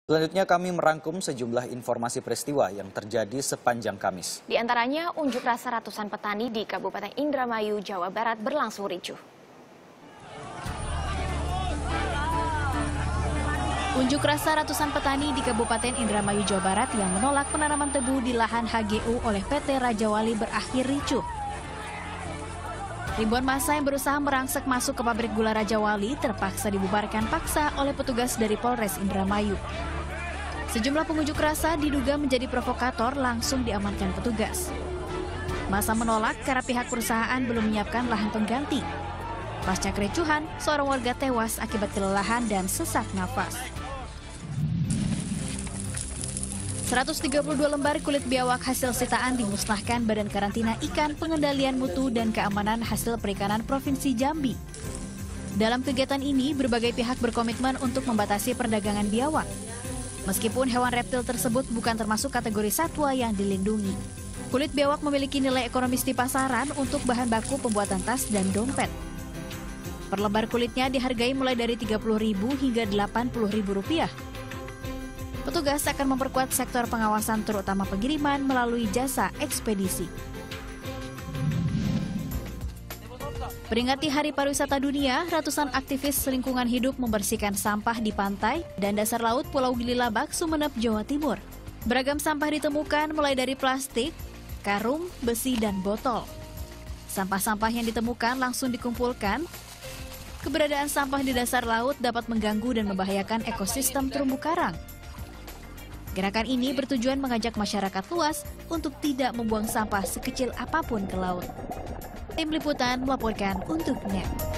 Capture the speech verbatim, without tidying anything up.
Selanjutnya kami merangkum sejumlah informasi peristiwa yang terjadi sepanjang Kamis. Di antaranya unjuk rasa ratusan petani di Kabupaten Indramayu, Jawa Barat berlangsung ricuh. Unjuk rasa ratusan petani di Kabupaten Indramayu, Jawa Barat yang menolak penanaman tebu di lahan H G U oleh P T Raja Wali berakhir ricuh. Ribuan massa yang berusaha merangsek masuk ke pabrik gula Raja Wali terpaksa dibubarkan paksa oleh petugas dari Polres Indramayu. Sejumlah pengunjuk rasa diduga menjadi provokator langsung diamankan petugas. Massa menolak karena pihak perusahaan belum menyiapkan lahan pengganti. Pasca kericuhan, seorang warga tewas akibat kelelahan dan sesak nafas. seratus tiga puluh dua lembar kulit biawak hasil sitaan dimusnahkan Badan Karantina Ikan Pengendalian Mutu dan Keamanan Hasil Perikanan Provinsi Jambi. Dalam kegiatan ini, berbagai pihak berkomitmen untuk membatasi perdagangan biawak. Meskipun hewan reptil tersebut bukan termasuk kategori satwa yang dilindungi. Kulit biawak memiliki nilai ekonomis di pasaran untuk bahan baku pembuatan tas dan dompet. Per lembar kulitnya dihargai mulai dari tiga puluh ribu hingga delapan puluh ribu rupiah. Petugas akan memperkuat sektor pengawasan terutama pengiriman melalui jasa ekspedisi. Peringati Hari Pariwisata Dunia, ratusan aktivis lingkungan hidup membersihkan sampah di pantai dan dasar laut Pulau Gili Labak, Sumeneb, Jawa Timur. Beragam sampah ditemukan mulai dari plastik, karung, besi, dan botol. Sampah-sampah yang ditemukan langsung dikumpulkan. Keberadaan sampah di dasar laut dapat mengganggu dan membahayakan ekosistem terumbu karang. Gerakan ini bertujuan mengajak masyarakat luas untuk tidak membuang sampah sekecil apapun ke laut. Tim Liputan melaporkan untuk N E T.